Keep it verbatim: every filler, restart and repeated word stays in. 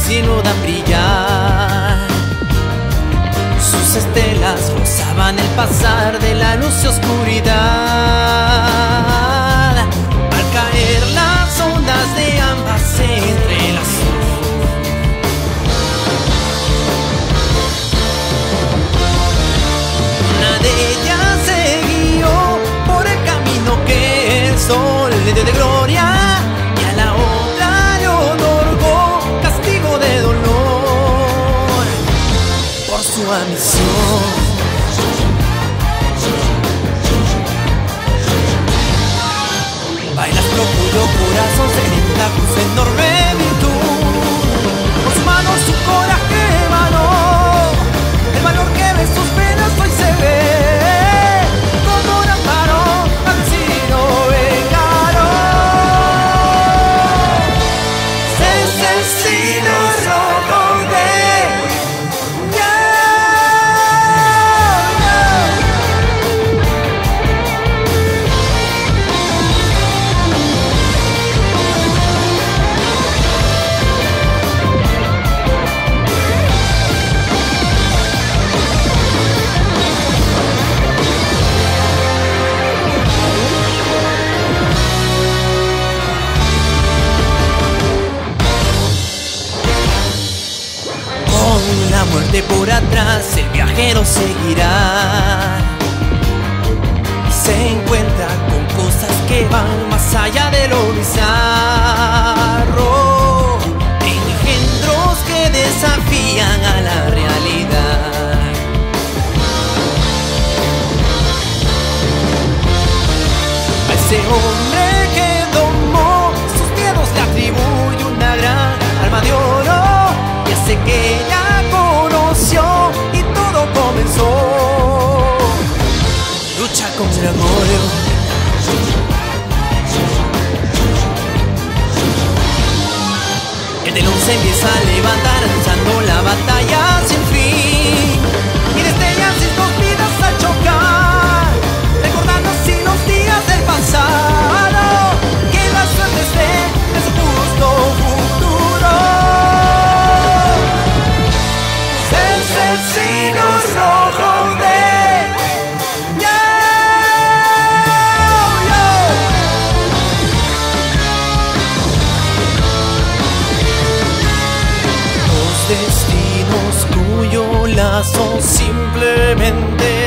destino dan brillar. Sus estelas rozaban el pasar de la luz y oscuridad. Al caer las ondas de ambas se entrelazó. Una de ellas se guió por el camino que el sol le dio de gloria, y a la otra le otorgó castigo de dolor por su ambición. Bailastro cuyo corazón secreta su enorme virtud, con su mano su coraje emanó, el valor que ve sus penas hoy se ve, como un amparo al vecino vengaro. Asesino rojo de la muerte por atrás, el viajero seguirá. Se encuentra con cosas que van más allá de lo bizarro, engendros que desafían a la realidad. A ese hombre que domó sus miedos le atribuye una gran alma de oro, y hace que ella conoció y todo comenzó. Lucha contra el amor. El telón se empieza a levantar, anunciando la batalla sin fin, y destellan sus dos vidas al chocar, recordando así los días del pasado, que la suerte esté en su justo futuro. Asesino rojo de Los destinos cuyo lazo simplemente